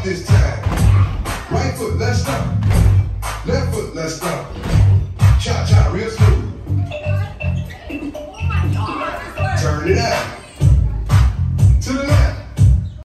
this time. Right foot, let's stop. Left foot, let's stop. Cha-cha, real slow.